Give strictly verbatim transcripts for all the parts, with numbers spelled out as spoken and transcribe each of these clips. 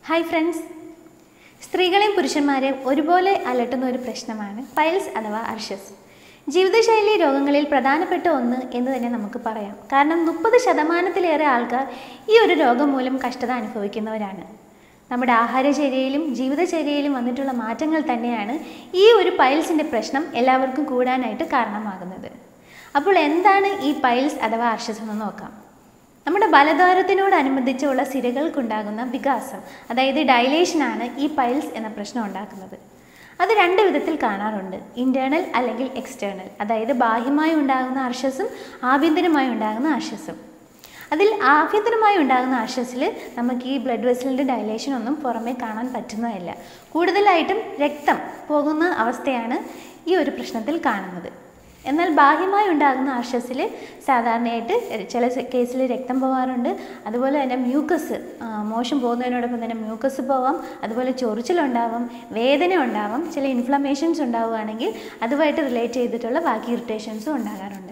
Hi friends, സ്ത്രീകളെയും പുരുഷന്മാരെയും ഒരുപോലെ അലട്ടുന്ന ഒരു പ്രശ്നമാണ് പൈൽസ് അഥവാ അർഷസ്. ജീവിതശൈലി രോഗങ്ങളിൽ പ്രധാനപ്പെട്ട ഒന്ന് എന്ന് തന്നെ നമുക്ക് പറയാം. കാരണം മുപ്പത് ശതമാനത്തിലേറെ ആൾക്കാർ ഈ ഒരു രോഗം മൂലം കഷ്ടത അനുഭവിക്കുന്നവരാണ്. നമ്മുടെ ആഹാരചര്യയിലും ജീവിതചര്യയിലും വന്നിട്ടുള്ള മാറ്റങ്ങൾ തന്നെയാണ് ഈ ഒരു പൈൽസിൻ്റെ പ്രശ്നം എല്ലാവർക്കും കൂടാനായിട്ട് കാരണമാകുന്നത്. അപ്പോൾ എന്താണ് ഈ പൈൽസ് അഥവാ അർഷസ് എന്ന് നോക്കാം. നമ്മുടെ ബലദ്വാരത്തിനോടനുബന്ധിച്ചുള്ള സിരകൾക്കുണ്ടാകുന്ന വികാസം, അതായത് ഡൈലേഷനാണ് ഈ പൈൽസ് എന്ന പ്രശ്നം ഉണ്ടാക്കുന്നത്. അത് രണ്ട് വിധത്തിൽ കാണാറുണ്ട്, ഇൻറ്റേർണൽ അല്ലെങ്കിൽ എക്സ്റ്റേണൽ. അതായത് ബാഹ്യമായി ഉണ്ടാകുന്ന അർഷസും ആഭ്യന്തരമായി ഉണ്ടാകുന്ന അർഷസും. അതിൽ ആഭ്യന്തരമായി ഉണ്ടാകുന്ന അർഷസിൽ നമുക്ക് ഈ ബ്ലഡ് വെസലിൻ്റെ ഡൈലേഷൻ ഒന്നും പുറമേ കാണാൻ പറ്റുന്നതല്ല. കൂടുതലായിട്ടും രക്തം പോകുന്ന അവസ്ഥയാണ് ഈ ഒരു പ്രശ്നത്തിൽ കാണുന്നത്. എന്നാൽ ബാഹ്യമായി ഉണ്ടാകുന്ന അർഷസിൽ സാധാരണയായിട്ട് ചില കേസിൽ രക്തം പോകാറുണ്ട്. അതുപോലെ തന്നെ മ്യൂക്കസ്, മോശം പോകുന്നതിനോടൊപ്പം തന്നെ മ്യൂക്കസ് പോവാം. അതുപോലെ ചൊറിച്ചിലുണ്ടാവാം, വേദന ഉണ്ടാവാം. ചില ഇൻഫ്ലമേഷൻസ് ഉണ്ടാവുകയാണെങ്കിൽ അതുമായിട്ട് റിലേറ്റ് ചെയ്തിട്ടുള്ള ബാക്കി ഇറിറ്റേഷൻസും ഉണ്ടാകാറുണ്ട്.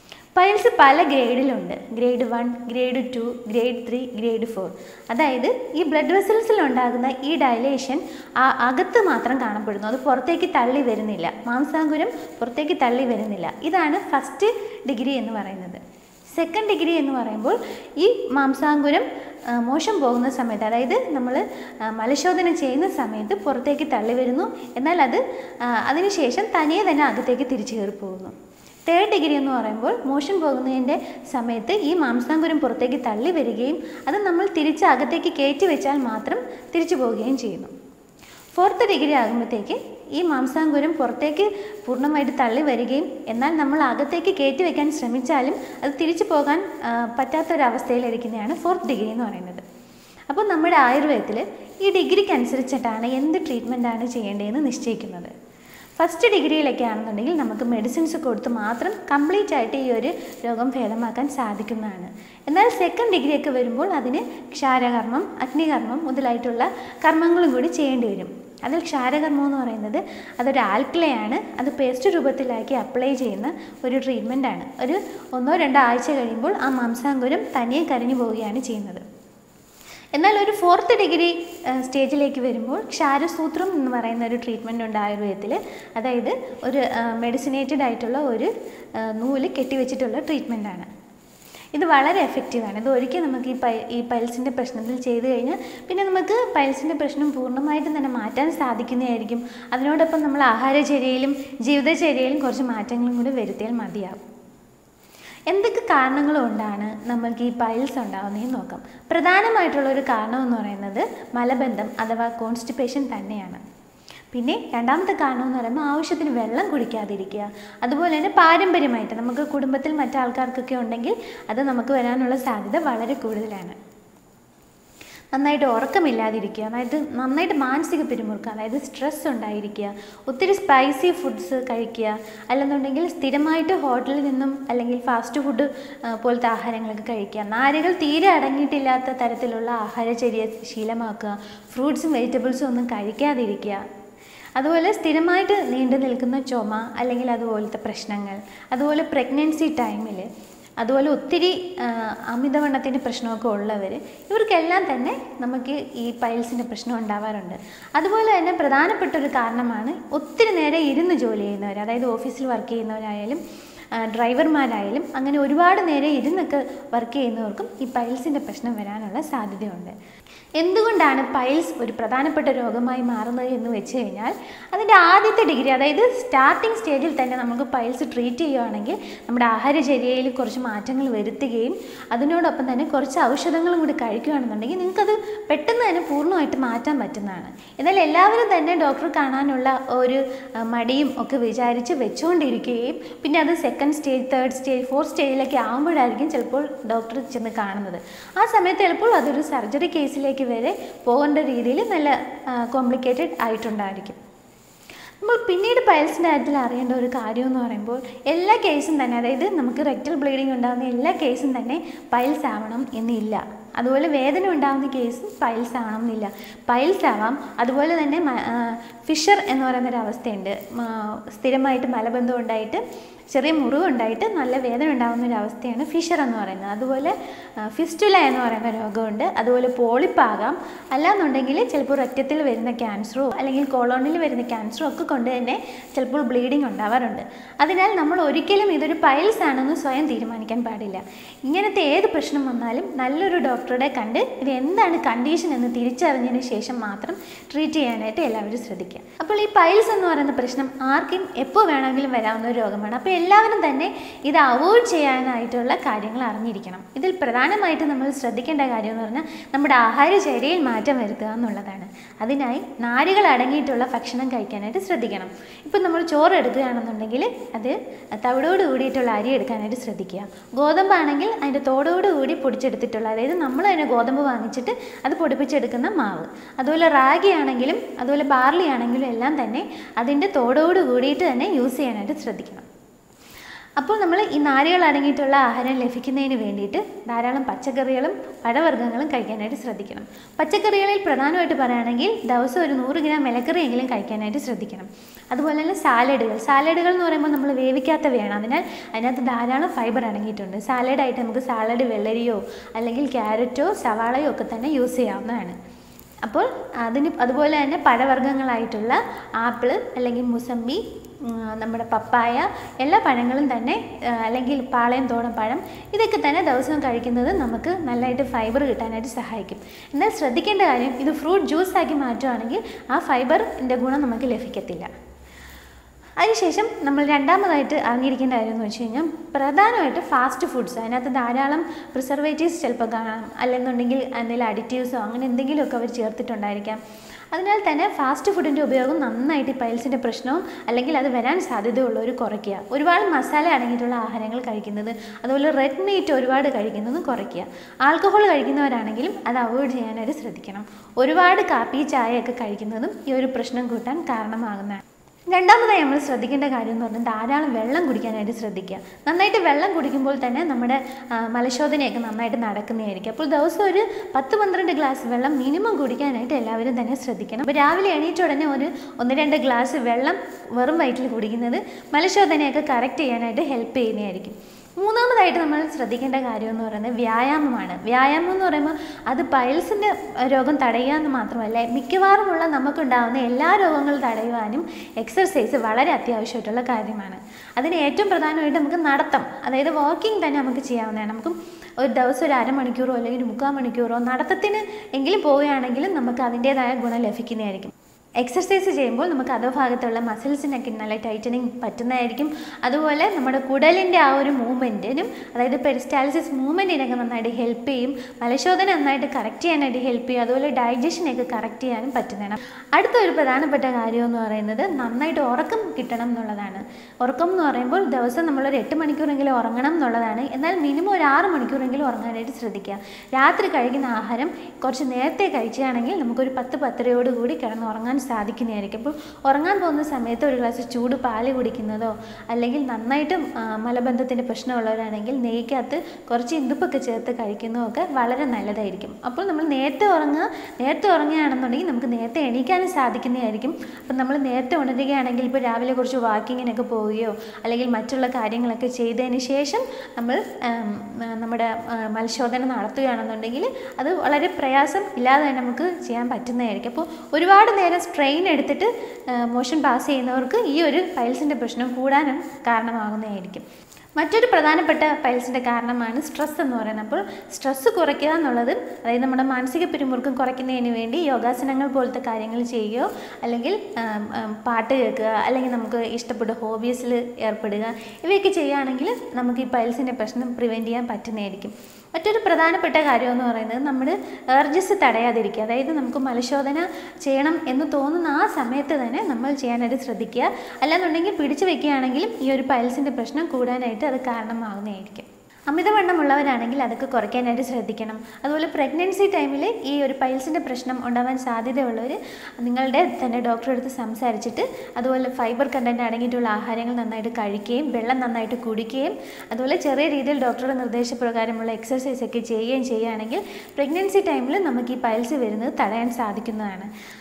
പൈൽസ് പല ഗ്രേഡിലുണ്ട്. Grade one, grade two, grade three, grade four. അതായത് ഈ ബ്ലഡ് വെസൽസിൽ ഉണ്ടാകുന്ന ഈ ഡൈലേഷൻ ആ അകത്ത് മാത്രം കാണപ്പെടുന്നു, അത് പുറത്തേക്ക് തള്ളി വരുന്നില്ല. മാംസാങ്കുരം പുറത്തേക്ക് തള്ളി വരുന്നില്ല. ഇതാണ് ഫസ്റ്റ് ഡിഗ്രി എന്ന് പറയുന്നത്. സെക്കൻഡ് ഡിഗ്രി എന്ന് പറയുമ്പോൾ ഈ മാംസാങ്കുരം മോശം പോകുന്ന സമയത്ത്, അതായത് നമ്മൾ മലശോധന ചെയ്യുന്ന സമയത്ത് പുറത്തേക്ക് തള്ളി വരുന്നു, എന്നാൽ അത് അതിനുശേഷം തനിയെ തന്നെ അകത്തേക്ക് തിരിച്ചു കയറി പോകുന്നു. തേർഡ് ഡിഗ്രി എന്ന് പറയുമ്പോൾ മോഷൻ പോകുന്നതിൻ്റെ സമയത്ത് ഈ മാംസാങ്കുരം പുറത്തേക്ക് തള്ളി വരികയും അത് നമ്മൾ തിരിച്ച് അകത്തേക്ക് കയറ്റി വെച്ചാൽ മാത്രം തിരിച്ചു പോവുകയും ചെയ്യുന്നു. ഫോർത്ത് ഡിഗ്രി ആകുമ്പോഴത്തേക്ക് ഈ മാംസാങ്കുരം പുറത്തേക്ക് പൂർണ്ണമായിട്ട് തള്ളി വരികയും എന്നാൽ നമ്മൾ അകത്തേക്ക് കയറ്റി വയ്ക്കാൻ ശ്രമിച്ചാലും അത് തിരിച്ചു പോകാൻ പറ്റാത്തൊരവസ്ഥയിലിരിക്കുന്നതാണ് ഫോർത്ത് ഡിഗ്രി എന്ന് പറയുന്നത്. അപ്പോൾ നമ്മുടെ ആയുർവേദത്തിൽ ഈ ഡിഗ്രിക്ക് അനുസരിച്ചിട്ടാണ് എന്ത് ട്രീറ്റ്മെൻറ്റാണ് ചെയ്യേണ്ടതെന്ന് നിശ്ചയിക്കുന്നത്. ഫസ്റ്റ് ഡിഗ്രിയിലൊക്കെ ആണെന്നുണ്ടെങ്കിൽ നമുക്ക് മെഡിസിൻസ് കൊടുത്ത് മാത്രം കംപ്ലീറ്റ് ആയിട്ട് ഈ ഒരു രോഗം ഭേദമാക്കാൻ സാധിക്കുന്നതാണ്. എന്നാൽ സെക്കൻഡ് ഡിഗ്രിയൊക്കെ വരുമ്പോൾ അതിന് ക്ഷാരകർമ്മം, അഗ്നികർമ്മം മുതലായിട്ടുള്ള കർമ്മങ്ങളും കൂടി ചെയ്യേണ്ടി വരും. അതിൽ ക്ഷാരകർമ്മം എന്ന് പറയുന്നത് അതൊരു ആൽക്കലയാണ്. അത് പേസ്റ്റ് രൂപത്തിലാക്കി അപ്ലൈ ചെയ്യുന്ന ഒരു ട്രീറ്റ്മെൻറ്റാണ്. ഒരു ഒന്നോ രണ്ടോ ആഴ്ച കഴിയുമ്പോൾ ആ മാംസാങ്കുരം തനിയെ കരിഞ്ഞു പോവുകയാണ് ചെയ്യുന്നത്. എന്നാൽ ഒരു ഫോർത്ത് ഡിഗ്രി സ്റ്റേജിലേക്ക് വരുമ്പോൾ ക്ഷാരസൂത്രം എന്ന് പറയുന്ന ഒരു ട്രീറ്റ്മെൻ്റ് ഉണ്ട് ആയുർവേദത്തിൽ. അതായത് ഒരു മെഡിസിനേറ്റഡ് ആയിട്ടുള്ള ഒരു നൂല് കെട്ടിവെച്ചിട്ടുള്ള ട്രീറ്റ്മെൻറ്റാണ്. ഇത് വളരെ എഫക്റ്റീവാണ്. ഇത് ഒരിക്കൽ നമുക്ക് ഈ പൈ ഈ പൈൽസിൻ്റെ പ്രശ്നത്തിൽ ചെയ്തു കഴിഞ്ഞാൽ പിന്നെ നമുക്ക് പൈൽസിൻ്റെ പ്രശ്നം പൂർണ്ണമായിട്ടും തന്നെ മാറ്റാൻ സാധിക്കുന്നതായിരിക്കും. അതിനോടൊപ്പം നമ്മൾ ആഹാരചര്യയിലും ജീവിതചര്യയിലും കുറച്ച് മാറ്റങ്ങളും കൂടി വരുത്തിയാൽ മതിയാകും. എന്തൊക്കെ കാരണങ്ങൾ കൊണ്ടാണ് നമ്മൾക്ക് ഈ പൈൽസ് ഉണ്ടാകുന്നതെന്ന് നോക്കാം. പ്രധാനമായിട്ടുള്ളൊരു കാരണം എന്ന് പറയുന്നത് മലബന്ധം അഥവാ കോൺസ്റ്റിപ്പേഷൻ തന്നെയാണ്. പിന്നെ രണ്ടാമത്തെ കാരണം എന്ന് പറയുമ്പോൾ ആവശ്യത്തിന് വെള്ളം കുടിക്കാതിരിക്കുക. അതുപോലെ തന്നെ പാരമ്പര്യമായിട്ട് നമുക്ക് കുടുംബത്തിൽ മറ്റാൾക്കാർക്കൊക്കെ ഉണ്ടെങ്കിൽ അത് നമുക്ക് വരാനുള്ള സാധ്യത വളരെ കൂടുതലാണ്. നന്നായിട്ട് ഉറക്കമില്ലാതിരിക്കുക, അതായത് നന്നായിട്ട് മാനസിക പിരിമുറുക്കം, അതായത് സ്ട്രെസ് ഉണ്ടായിരിക്കുക, ഒത്തിരി സ്പൈസി ഫുഡ്സ് കഴിക്കുക, അല്ലെന്നുണ്ടെങ്കിൽ സ്ഥിരമായിട്ട് ഹോട്ടലിൽ നിന്നും അല്ലെങ്കിൽ ഫാസ്റ്റ് ഫുഡ് പോലത്തെ ആഹാരങ്ങളൊക്കെ കഴിക്കുക, നാരുകൾ തീരെ അടങ്ങിയിട്ടില്ലാത്ത തരത്തിലുള്ള ആഹാരചര്യ ശീലമാക്കുക, ഫ്രൂട്ട്സും വെജിറ്റബിൾസും ഒന്നും കഴിക്കാതിരിക്കുക, അതുപോലെ സ്ഥിരമായിട്ട് നീണ്ടു നിൽക്കുന്ന ചുമ അല്ലെങ്കിൽ അതുപോലത്തെ പ്രശ്നങ്ങൾ, അതുപോലെ പ്രഗ്നൻസി ടൈമിൽ, അതുപോലെ ഒത്തിരി അമിതവണ്ണത്തിൻ്റെ പ്രശ്നമൊക്കെ ഉള്ളവർ, ഇവർക്കെല്ലാം തന്നെ നമുക്ക് ഈ പൈൽസിൻ്റെ പ്രശ്നം ഉണ്ടാവാറുണ്ട്. അതുപോലെ തന്നെ പ്രധാനപ്പെട്ട ഒരു കാരണമാണ് ഒത്തിരി നേരം ഇരുന്ന് ജോലി ചെയ്യുന്നവർ, അതായത് ഓഫീസിൽ വർക്ക് ചെയ്യുന്നവരായാലും ഡ്രൈവർമാരായാലും അങ്ങനെ ഒരുപാട് നേരം ഇരുന്നൊക്കെ വർക്ക് ചെയ്യുന്നവർക്കും ഈ പൈൽസിൻ്റെ പ്രശ്നം വരാനുള്ള സാധ്യതയുണ്ട്. എന്തുകൊണ്ടാണ് പൈൽസ് ഒരു പ്രധാനപ്പെട്ട രോഗമായി മാറുന്നത് എന്ന് വെച്ച് കഴിഞ്ഞാൽ അതിൻ്റെ ആദ്യത്തെ ഡിഗ്രി, അതായത് സ്റ്റാർട്ടിംഗ് സ്റ്റേജിൽ തന്നെ നമുക്ക് പൈൽസ് ട്രീറ്റ് ചെയ്യുകയാണെങ്കിൽ നമ്മുടെ ആഹാരചര്യയിൽ കുറച്ച് മാറ്റങ്ങൾ വരുത്തുകയും അതിനോടൊപ്പം തന്നെ കുറച്ച് ഔഷധങ്ങളും കൂടി കഴിക്കുകയാണെന്നുണ്ടെങ്കിൽ നിങ്ങൾക്കത് പെട്ടെന്ന് തന്നെ പൂർണ്ണമായിട്ട് മാറ്റാൻ പറ്റുന്നതാണ്. എന്നാൽ എല്ലാവരും തന്നെ ഡോക്ടറെ കാണാനുള്ള ഒരു മടിയും ഒക്കെ വിചാരിച്ച് വെച്ചുകൊണ്ടിരിക്കുകയും പിന്നെ അത് second stage, third stage, fourth സ്റ്റേജിലൊക്കെ ആകുമ്പോഴായിരിക്കും ചിലപ്പോൾ ഡോക്ടർ ചെന്ന് കാണുന്നത്. ആ സമയത്ത് ചിലപ്പോൾ അതൊരു സർജറി കേസിലേക്ക് വരെ പോകേണ്ട രീതിയിൽ നല്ല കോംപ്ലിക്കേറ്റഡ് ആയിട്ടുണ്ടായിരിക്കും. നമ്മൾ പിന്നീട് പൈൽസിൻ്റെ കാര്യത്തിൽ അറിയേണ്ട ഒരു കാര്യം എന്ന് പറയുമ്പോൾ എല്ലാ കേസും തന്നെ, അതായത് നമുക്ക് റെക്ടൽ ബ്ലീഡിങ് ഉണ്ടാകുന്ന എല്ലാ കേസും തന്നെ പൈൽസ് ആവണം എന്നില്ല. അതുപോലെ വേദന ഉണ്ടാകുന്ന കേസും പൈൽസ് ആവണം എന്നില്ല. പൈൽസ് ആവാം. അതുപോലെ തന്നെ ഫിഷർ എന്ന് പറയുന്നൊരു അവസ്ഥയുണ്ട്. സ്ഥിരമായിട്ട് മലബന്ധം ഉണ്ടായിട്ട് ചെറിയ മുറിവുണ്ടായിട്ട് നല്ല വേദന ഉണ്ടാകുന്ന ഒരു അവസ്ഥയാണ് ഫിഷർ എന്ന് പറയുന്നത്. അതുപോലെ ഫിസ്റ്റുല എന്ന് പറയുന്ന രോഗമുണ്ട്. അതുപോലെ പോളിപ്പാകാം, അല്ലാന്നുണ്ടെങ്കിൽ ചിലപ്പോൾ രക്തത്തിൽ വരുന്ന ക്യാൻസറോ അല്ലെങ്കിൽ കോളോണിൽ വരുന്ന ക്യാൻസറോ ഒക്കെ കൊണ്ട് തന്നെ ചിലപ്പോൾ ബ്ലീഡിങ് ഉണ്ടാവാറുണ്ട്. അതിനാൽ നമ്മൾ ഒരിക്കലും ഇതൊരു പൈൽസ് ആണെന്ന് സ്വയം തീരുമാനിക്കാൻ പാടില്ല. ഇങ്ങനത്തെ ഏത് പ്രശ്നം വന്നാലും നല്ലൊരു ഡോക്ടറുടെ കണ്ട് ഇത് എന്താണ് കണ്ടീഷൻ എന്ന് തിരിച്ചറിഞ്ഞതിന് ശേഷം മാത്രം ട്രീറ്റ് ചെയ്യാനായിട്ട് എല്ലാവരും ശ്രദ്ധിക്കുക. അപ്പോൾ ഈ പൈൽസ് എന്ന് പറയുന്ന പ്രശ്നം ആർക്കും എപ്പോൾ വേണമെങ്കിലും വരാവുന്ന ഒരു രോഗമാണ്. അപ്പോൾ എല്ലാവരും തന്നെ ഇത് അവോയ്ഡ് ചെയ്യാനായിട്ടുള്ള കാര്യങ്ങൾ അറിഞ്ഞിരിക്കണം. ഇതിൽ പ്രധാനമായിട്ട് നമ്മൾ ശ്രദ്ധിക്കേണ്ട കാര്യം എന്ന് പറഞ്ഞാൽ നമ്മുടെ ആഹാരചര്യയിൽ മാറ്റം വരുത്തുക എന്നുള്ളതാണ്. അതിനായി നാരുകൾ അടങ്ങിയിട്ടുള്ള ഭക്ഷണം കഴിക്കാനായിട്ട് ശ്രദ്ധിക്കണം. ഇപ്പം നമ്മൾ ചോറ് എടുക്കുകയാണെന്നുണ്ടെങ്കിൽ അത് തവിടോട് കൂടിയിട്ടുള്ള അരി എടുക്കാനായിട്ട് ശ്രദ്ധിക്കുക. ഗോതമ്പാണെങ്കിൽ അതിൻ്റെ തോടോട് കൂടി പൊടിച്ചെടുത്തിട്ടുള്ള, അതായത് നമ്മൾ തന്നെ ഗോതമ്പ് വാങ്ങിച്ചിട്ട് അത് പൊടിപ്പിച്ചെടുക്കുന്ന മാവ്. അതുപോലെ റാഗി ആണെങ്കിലും അതുപോലെ ബാർലി ആണെങ്കിലും എല്ലാം തന്നെ അതിൻ്റെ തോടോട് കൂടിയിട്ട് തന്നെ യൂസ് ചെയ്യാനായിട്ട് ശ്രദ്ധിക്കണം. അപ്പോൾ നമ്മൾ ഈ നാരുകൾ അടങ്ങിയിട്ടുള്ള ആഹാരം ലഭിക്കുന്നതിന് വേണ്ടിയിട്ട് ധാരാളം പച്ചക്കറികളും പഴവർഗ്ഗങ്ങളും കഴിക്കാനായിട്ട് ശ്രദ്ധിക്കണം. പച്ചക്കറികളിൽ പ്രധാനമായിട്ട് പറയുകയാണെങ്കിൽ ദിവസം ഒരു നൂറ് ഗ്രാം ഇലക്കറിയെങ്കിലും കഴിക്കാനായിട്ട് ശ്രദ്ധിക്കണം. അതുപോലെ തന്നെ സാലഡുകൾ സാലഡുകൾ എന്ന് പറയുമ്പോൾ നമ്മൾ വേവിക്കാത്തവയാണ്. അതിനാൽ അതിനകത്ത് ധാരാളം ഫൈബർ അടങ്ങിയിട്ടുണ്ട്. സാലഡായിട്ട് നമുക്ക് സാലഡ് വെള്ളരിയോ അല്ലെങ്കിൽ ക്യാരറ്റോ സവാളയോ ഒക്കെ തന്നെ യൂസ് ചെയ്യാവുന്നതാണ്. അപ്പോൾ അതിന് അതുപോലെ തന്നെ പഴവർഗ്ഗങ്ങളായിട്ടുള്ള ആപ്പിൾ അല്ലെങ്കിൽ മുസമ്പി, നമ്മുടെ പപ്പായ, എല്ലാ പഴങ്ങളും തന്നെ, അല്ലെങ്കിൽ പാളയം തോടൻ പഴം, ഇതൊക്കെ തന്നെ ദിവസവും കഴിക്കുന്നത് നമുക്ക് നല്ലതായിട്ട് ഫൈബർ കിട്ടാനായിട്ട് സഹായിക്കും. എന്നാൽ ശ്രദ്ധിക്കേണ്ട കാര്യം, ഇത് ഫ്രൂട്ട് ജ്യൂസാക്കി മാറ്റുകയാണെങ്കിൽ ആ ഫൈബറിൻ്റെ ഗുണം നമുക്ക് ലഭിക്കത്തില്ല. അതിനുശേഷം നമ്മൾ രണ്ടാമതായിട്ട് അറിഞ്ഞിരിക്കേണ്ട കാര്യം എന്ന് വെച്ച് കഴിഞ്ഞാൽ പ്രധാനമായിട്ട് ഫാസ്റ്റ് ഫുഡ്സ്, അതിനകത്ത് ധാരാളം പ്രിസർവേറ്റീവ്സ് ചിലപ്പോൾ കാണാം, അല്ലെന്നുണ്ടെങ്കിൽ എന്തെങ്കിലും അഡിറ്റീവ്സോ അങ്ങനെ എന്തെങ്കിലുമൊക്കെ അവർ ചേർത്തിട്ടുണ്ടായിരിക്കാം. അതിനാൽ തന്നെ ഫാസ്റ്റ് ഫുഡിൻ്റെ ഉപയോഗം നന്നായിട്ട് ഈ പൈൽസിൻ്റെ പ്രശ്നവും അല്ലെങ്കിൽ അത് വരാൻ സാധ്യതയുള്ളവർ കുറയ്ക്കുക. ഒരുപാട് മസാല അടങ്ങിയിട്ടുള്ള ആഹാരങ്ങൾ കഴിക്കുന്നത്, അതുപോലെ റെഡ് മീറ്റ് ഒരുപാട് കഴിക്കുന്നതും കുറയ്ക്കുക. ആൽക്കഹോൾ കഴിക്കുന്നവരാണെങ്കിലും അത് അവോയ്ഡ് ചെയ്യാനായിട്ട് ശ്രദ്ധിക്കണം. ഒരുപാട് കാപ്പി ചായയൊക്കെ കഴിക്കുന്നതും ഈ ഒരു പ്രശ്നം കൂട്ടാൻ കാരണമാകുന്നതാണ്. രണ്ടാമതായി നമ്മൾ ശ്രദ്ധിക്കേണ്ട കാര്യം എന്ന് പറഞ്ഞാൽ ധാരാളം വെള്ളം കുടിക്കാനായിട്ട് ശ്രദ്ധിക്കുക. നന്നായിട്ട് വെള്ളം കുടിക്കുമ്പോൾ തന്നെ നമ്മുടെ മലശോധനയൊക്കെ നന്നായിട്ട് നടക്കുന്നതായിരിക്കും. അപ്പോൾ ദിവസം ഒരു പത്ത് പന്ത്രണ്ട് ഗ്ലാസ് വെള്ളം മിനിമം കുടിക്കാനായിട്ട് എല്ലാവരും തന്നെ ശ്രദ്ധിക്കണം. അപ്പോൾ രാവിലെ എണീറ്റ ഉടനെ ഒരു ഒന്ന് രണ്ട് ഗ്ലാസ് വെള്ളം വെറും വയറ്റിൽ കുടിക്കുന്നത് മലശോധനയൊക്കെ കറക്റ്റ് ചെയ്യാനായിട്ട് ഹെൽപ്പ് ചെയ്യുന്നതായിരിക്കും. മൂന്നാമതായിട്ട് നമ്മൾ ശ്രദ്ധിക്കേണ്ട കാര്യം എന്ന് പറയുന്നത് വ്യായാമമാണ്. വ്യായാമം എന്ന് പറയുമ്പോൾ അത് പൈൽസിൻ്റെ രോഗം തടയുക എന്ന് മാത്രമല്ല, മിക്കവാറുമുള്ള നമുക്കുണ്ടാകുന്ന എല്ലാ രോഗങ്ങളും തടയുവാനും എക്സർസൈസ് വളരെ അത്യാവശ്യമായിട്ടുള്ള കാര്യമാണ്. അതിന് ഏറ്റവും പ്രധാനമായിട്ട് നമുക്ക് നടത്തം, അതായത് വാക്കിംഗ് തന്നെ നമുക്ക് ചെയ്യാവുന്നതാണ്. നമുക്ക് ഒരു ദിവസം ഒരു അരമണിക്കൂറോ അല്ലെങ്കിൽ ഒരു മുക്കാൽ മണിക്കൂറോ നടത്തത്തിന് എങ്കിലും പോവുകയാണെങ്കിലും നമുക്ക് അതിൻ്റേതായ ഗുണം ലഭിക്കുന്നതായിരിക്കും. എക്സർസൈസ് ചെയ്യുമ്പോൾ നമുക്ക് അധോഭാഗത്തുള്ള മസിൽസിനൊക്കെ നല്ല ടൈറ്റനിങ് പറ്റുന്നതായിരിക്കും. അതുപോലെ നമ്മുടെ കുടലിൻ്റെ ആ ഒരു മൂവ്മെൻറ്റിനും, അതായത് പെരിസ്റ്റാൾസിസ് മൂവ്മെൻറ്റിനൊക്കെ നന്നായിട്ട് ഹെൽപ്പ് ചെയ്യും. മലശോധന നന്നായിട്ട് കറക്റ്റ് ചെയ്യാനായിട്ട് ഹെൽപ്പ് ചെയ്യും. അതുപോലെ ഡൈജഷനൊക്കെ കറക്റ്റ് ചെയ്യാനും പറ്റുന്നതാണ്. അടുത്ത ഒരു പ്രധാനപ്പെട്ട കാര്യം എന്ന് പറയുന്നത് നന്നായിട്ട് ഉറക്കം കിട്ടണം എന്നുള്ളതാണ്. ഉറക്കം എന്ന് പറയുമ്പോൾ ദിവസം നമ്മളൊരു എട്ട് മണിക്കൂറെങ്കിലും ഉറങ്ങണം എന്നുള്ളതാണ്. എന്നാൽ മിനിമം ഒരു ആറ് മണിക്കൂറെങ്കിലും ഉറങ്ങാനായിട്ട് ശ്രദ്ധിക്കുക. രാത്രി കഴിക്കുന്ന ആഹാരം കുറച്ച് നേരത്തെ കഴിക്കുകയാണെങ്കിൽ നമുക്കൊരു പത്ത് പത്തരയോട് കൂടി കിടന്ന് ഉറങ്ങാൻ സാധിക്കുന്നതായിരിക്കും. അപ്പോൾ ഉറങ്ങാൻ പോകുന്ന സമയത്ത് ഒരു ഗ്ലാസ് ചൂട് പാല് കുടിക്കുന്നതോ, അല്ലെങ്കിൽ നന്നായിട്ട് മലബന്ധത്തിൻ്റെ പ്രശ്നമുള്ളവരാണെങ്കിൽ നെയ്ക്കകത്ത് കുറച്ച് ഇന്ദുപ്പൊക്കെ ചേർത്ത് കഴിക്കുന്നതോ ഒക്കെ വളരെ നല്ലതായിരിക്കും. അപ്പോൾ നമ്മൾ നേരത്തെ ഉറങ്ങുക നേരത്തെ ഉറങ്ങുകയാണെന്നുണ്ടെങ്കിൽ നമുക്ക് നേരത്തെ എണീക്കാനും സാധിക്കുന്നതായിരിക്കും. അപ്പം നമ്മൾ നേരത്തെ ഉണരുകയാണെങ്കിൽ ഇപ്പോൾ രാവിലെ കുറച്ച് വാക്കിങ്ങിനൊക്കെ പോവുകയോ അല്ലെങ്കിൽ മറ്റുള്ള കാര്യങ്ങളൊക്കെ ചെയ്തതിന് ശേഷം നമ്മൾ നമ്മുടെ മത്സ്യോധന നടത്തുകയാണെന്നുണ്ടെങ്കിൽ അത് വളരെ പ്രയാസം ഇല്ലാതെ തന്നെ നമുക്ക് ചെയ്യാൻ പറ്റുന്നതായിരിക്കും. അപ്പോൾ ഒരുപാട് നേരം സ്ട്രെയിൻ എടുത്തിട്ട് മോഷൻ പാസ് ചെയ്യുന്നവർക്ക് ഈ ഒരു പൈൽസിൻ്റെ പ്രശ്നം കൂടാനും കാരണമാകുന്നതായിരിക്കും. മറ്റൊരു പ്രധാനപ്പെട്ട പൈൽസിൻ്റെ കാരണമാണ് സ്ട്രെസ് എന്ന് പറയുന്നത്. അപ്പോൾ സ്ട്രെസ്സ് കുറയ്ക്കുക എന്നുള്ളത്, അതായത് നമ്മുടെ മാനസിക പിരിമുറുക്കം കുറയ്ക്കുന്നതിന് വേണ്ടി യോഗാസനങ്ങൾ പോലത്തെ കാര്യങ്ങൾ ചെയ്യുകയോ അല്ലെങ്കിൽ പാട്ട് കേൾക്കുക അല്ലെങ്കിൽ നമുക്ക് ഇഷ്ടപ്പെട്ട ഹോബീസിൽ ഏർപ്പെടുക, ഇവയൊക്കെ ചെയ്യുകയാണെങ്കിൽ നമുക്ക് ഈ പൈൽസിൻ്റെ പ്രശ്നം പ്രിവെൻറ്റ് ചെയ്യാൻ പറ്റുന്നതായിരിക്കും. മറ്റൊരു പ്രധാനപ്പെട്ട കാര്യം എന്ന് പറയുന്നത് നമ്മൾ ഏർജസ് തടയാതിരിക്കുക. അതായത് നമുക്ക് മലശോധന ചെയ്യണം എന്ന് തോന്നുന്ന ആ സമയത്ത് തന്നെ നമ്മൾ ചെയ്യാനായിട്ട് ശ്രദ്ധിക്കുക. അല്ലാന്നുണ്ടെങ്കിൽ പിടിച്ചു വെക്കുകയാണെങ്കിലും ഈ ഒരു പൈൽസിൻ്റെ പ്രശ്നം കൂടാനായിട്ട് അത് കാരണമാകുന്നതായിരിക്കും. അമിതവണ്ണമുള്ളവരാണെങ്കിൽ അതൊക്കെ കുറയ്ക്കാനായിട്ട് ശ്രദ്ധിക്കണം. അതുപോലെ പ്രഗ്നൻസി ടൈമിൽ ഈ ഒരു പൈൽസിൻ്റെ പ്രശ്നം ഉണ്ടാവാൻ സാധ്യതയുള്ളവർ നിങ്ങളുടെ തന്നെ ഡോക്ടറെ അടുത്ത് സംസാരിച്ചിട്ട് അതുപോലെ ഫൈബർ കണ്ടൻറ്റ് അടങ്ങിയിട്ടുള്ള ആഹാരങ്ങൾ നന്നായിട്ട് കഴിക്കുകയും വെള്ളം നന്നായിട്ട് കുടിക്കുകയും അതുപോലെ ചെറിയ രീതിയിൽ ഡോക്ടറുടെ നിർദ്ദേശപ്രകാരമുള്ള എക്സർസൈസ് ഒക്കെ ചെയ്യുകയും ചെയ്യുകയാണെങ്കിൽ പ്രഗ്നൻസി ടൈമിൽ നമുക്ക് ഈ പൈൽസ് വരുന്നത് തടയാൻ സാധിക്കുന്നതാണ്.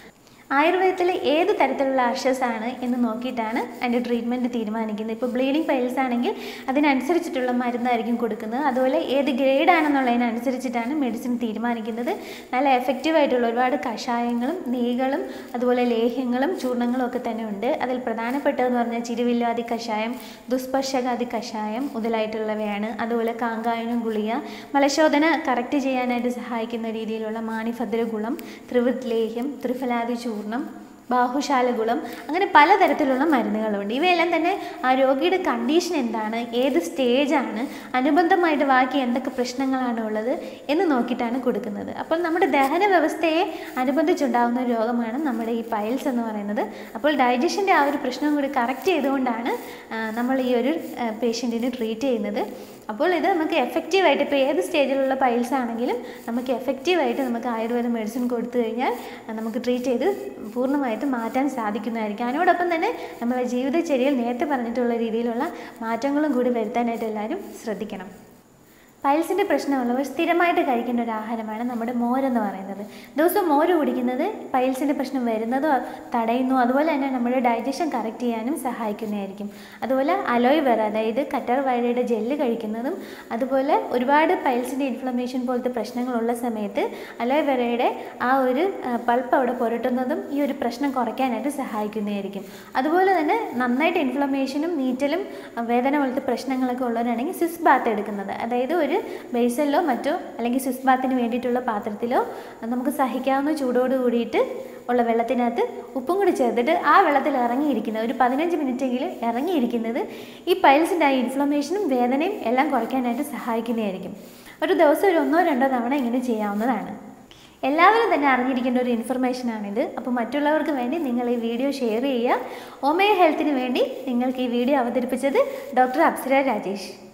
ആയുർവേദത്തിൽ ഏത് തരത്തിലുള്ള അർഷസ് ആണ് എന്ന് നോക്കിയിട്ടാണ് അതിൻ്റെ ട്രീറ്റ്മെൻറ്റ് തീരുമാനിക്കുന്നത്. ഇപ്പോൾ ബ്ലീഡിങ് പൈൽസ് ആണെങ്കിൽ അതിനനുസരിച്ചിട്ടുള്ള മരുന്നായിരിക്കും കൊടുക്കുന്നത്. അതുപോലെ ഏത് ഗ്രേഡ് ആണെന്നുള്ളതിനനുസരിച്ചിട്ടാണ് മെഡിസിൻ തീരുമാനിക്കുന്നത്. നല്ല എഫക്റ്റീവായിട്ടുള്ള ഒരുപാട് കഷായങ്ങളും നെയ്കളും അതുപോലെ ലേഹ്യങ്ങളും ചൂർണ്ണങ്ങളും ഒക്കെ തന്നെ ഉണ്ട്. അതിൽ പ്രധാനപ്പെട്ടതെന്ന് പറഞ്ഞാൽ ചിരുവില്ലാതി കഷായം, ദുസ്പർശകാതി കഷായം മുതലായിട്ടുള്ളവയാണ്. അതുപോലെ കാങ്കായനം ഗുളിക, മലശോധന കറക്റ്റ് ചെയ്യാനായിട്ട് സഹായിക്കുന്ന രീതിയിലുള്ള മാണിഭദ്ര ഗുളം, ത്രിവൃത് ലേഹ്യം, ത്രിഫലാതി ചൂർണം, ബാഹുശാലഗുളം, അങ്ങനെ പലതരത്തിലുള്ള മരുന്നുകളുണ്ട്. ഇവയെല്ലാം തന്നെ ആ രോഗിയുടെ കണ്ടീഷൻ എന്താണ്, ഏത് സ്റ്റേജാണ്, അനുബന്ധമായിട്ട് ബാക്കി എന്തൊക്കെ പ്രശ്നങ്ങളാണ് ഉള്ളത് എന്ന് നോക്കിയിട്ടാണ് കൊടുക്കുന്നത്. അപ്പോൾ നമ്മുടെ ദഹന വ്യവസ്ഥയെ അനുബന്ധിച്ചുണ്ടാകുന്ന ഒരു രോഗമാണ് നമ്മുടെ ഈ പൈൽസ് എന്ന് പറയുന്നത്. അപ്പോൾ ഡൈജഷൻ്റെ ആ ഒരു പ്രശ്നം കൂടി കറക്റ്റ് ചെയ്തുകൊണ്ടാണ് നമ്മൾ ഈ ഒരു പേഷ്യൻറ്റിനെ ട്രീറ്റ് ചെയ്യുന്നത്. അപ്പോൾ ഇത് നമുക്ക് എഫക്റ്റീവായിട്ട് ഇപ്പോൾ ഏത് സ്റ്റേജിലുള്ള പൈൽസ് ആണെങ്കിലും നമുക്ക് എഫക്റ്റീവായിട്ട് നമുക്ക് ആയുർവേദ മെഡിസിൻ കൊടുത്തു കഴിഞ്ഞാൽ നമുക്ക് ട്രീറ്റ് ചെയ്ത് പൂർണ്ണമായിട്ട് മാറ്റാൻ സാധിക്കുന്നതായിരിക്കും. അതിനോടൊപ്പം തന്നെ നമ്മളെ ജീവിതചര്യയിൽ നേരത്തെ പറഞ്ഞിട്ടുള്ള രീതിയിലുള്ള മാറ്റങ്ങളും കൂടി വരുത്താനായിട്ട് എല്ലാവരും ശ്രദ്ധിക്കണം. പൈൽസിൻ്റെ പ്രശ്നമുള്ളവർ സ്ഥിരമായിട്ട് കഴിക്കേണ്ട ഒരു ആഹാരമാണ് നമ്മുടെ മോരെന്ന് പറയുന്നത്. ദിവസവും മോര് കുടിക്കുന്നത് പൈൽസിൻ്റെ പ്രശ്നം വരുന്നതോ തടയുന്നു, അതുപോലെ തന്നെ നമ്മുടെ ഡൈജഷൻ കറക്റ്റ് ചെയ്യാനും സഹായിക്കുന്നതായിരിക്കും. അതുപോലെ അലോയ് വെറ, അതായത് കറ്റാർ വാഴയുടെ ജെല്ല് കഴിക്കുന്നതും, അതുപോലെ ഒരുപാട് പൈൽസിൻ്റെ ഇൻഫ്ലമേഷൻ പോലത്തെ പ്രശ്നങ്ങളുള്ള സമയത്ത് അലോയ് വെറയുടെ ആ ഒരു പൾപ്പ് അവിടെ പുരട്ടുന്നതും ഈ ഒരു പ്രശ്നം കുറയ്ക്കാനായിട്ട് സഹായിക്കുന്നതായിരിക്കും. അതുപോലെ തന്നെ നന്നായിട്ട് ഇൻഫ്ലമേഷനും നീറ്റലും വേദന പോലത്തെ പ്രശ്നങ്ങളൊക്കെ ഉള്ളവരാണെങ്കിൽ സ്വിസ് ബാത്ത് എടുക്കുന്നത്, അതായത് ഒരു ബേസലിലോ മറ്റോ അല്ലെങ്കിൽ സ്വിസ് ബാത്തിന് വേണ്ടിയിട്ടുള്ള പാത്രത്തിലോ നമുക്ക് സഹിക്കാവുന്ന ചൂടോട് കൂടിയിട്ട് ഉള്ള വെള്ളത്തിനകത്ത് ഉപ്പും കൂടി ചേർത്തിട്ട് ആ വെള്ളത്തിൽ ഇറങ്ങിയിരിക്കുന്നത് ഒരു പതിനഞ്ച് മിനിറ്റെങ്കിലും ഇറങ്ങിയിരിക്കുന്നത് ഈ പൈൽസിൻ്റെ ആ ഇൻഫ്ലമേഷനും വേദനയും എല്ലാം കുറയ്ക്കാനായിട്ട് സഹായിക്കുന്നതായിരിക്കും. ഒരു ദിവസം ഒരു ഒന്നോ രണ്ടോ തവണ ഇങ്ങനെ ചെയ്യാവുന്നതാണ്. എല്ലാവരും തന്നെ അറിഞ്ഞിരിക്കേണ്ട ഒരു ഇൻഫർമേഷനാണിത്. അപ്പോൾ മറ്റുള്ളവർക്ക് വേണ്ടി നിങ്ങൾ ഈ വീഡിയോ ഷെയർ ചെയ്യുക. ഓമയ ഹെൽത്തിന് വേണ്ടി നിങ്ങൾക്ക് ഈ വീഡിയോ അവതരിപ്പിച്ചത് ഡോക്ടർ അപ്സര രാജേഷ്.